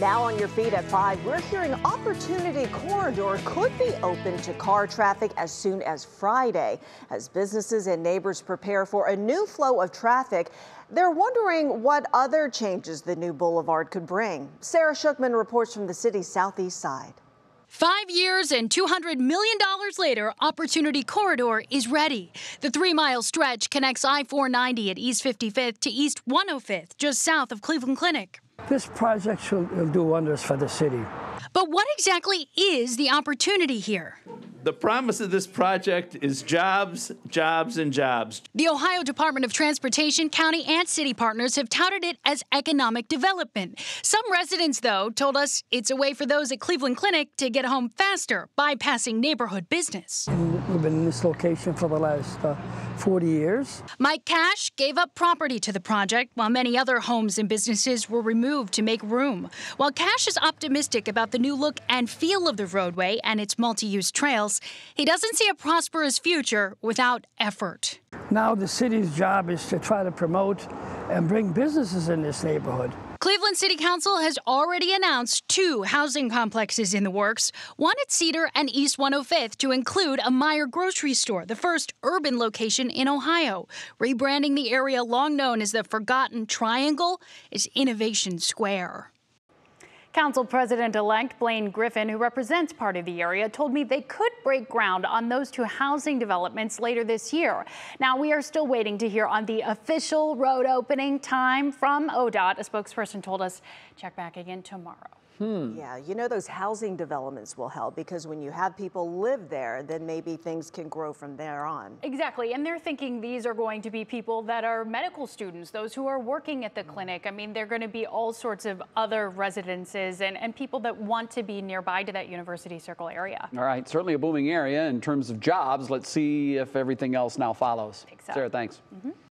Now on your feed at 5, we're hearing Opportunity Corridor could be open to car traffic as soon as Friday. As businesses and neighbors prepare for a new flow of traffic, they're wondering what other changes the new boulevard could bring. Sarah Shookman reports from the city's southeast side. 5 years and $200 million later, Opportunity Corridor is ready. The 3-mile stretch connects I-490 at East 55th to East 105th, just south of Cleveland Clinic. This project will do wonders for the city. But what exactly is the opportunity here? The promise of this project is jobs, jobs, and jobs. The Ohio Department of Transportation, county and city partners have touted it as economic development. Some residents, though, told us it's a way for those at Cleveland Clinic to get home faster, bypassing neighborhood business. We've been in this location for the last 40 years. Mike Cash gave up property to the project, while many other homes and businesses were removed to make room. While Cash is optimistic about the new look and feel of the roadway and its multi-use trails, he doesn't see a prosperous future without effort. Now the city's job is to try to promote and bring businesses in this neighborhood. Cleveland City Council has already announced 2 housing complexes in the works, one at Cedar and East 105th to include a Meijer grocery store, the first urban location in Ohio. Rebranding the area long known as the Forgotten Triangle is Innovation Square. Council President-elect Blaine Griffin, who represents part of the area, told me they could break ground on those 2 housing developments later this year. Now, we are still waiting to hear on the official road opening time from ODOT. A spokesperson told us check back again tomorrow. Yeah, you know, those housing developments will help because when you have people live there, then maybe things can grow from there on. Exactly, and they're thinking these are going to be people that are medical students, those who are working at the clinic. I mean, they're going to be all sorts of other residences and people that want to be nearby to that University Circle area. All right, certainly a booming area in terms of jobs. Let's see if everything else now follows. I think so. Sarah, thanks.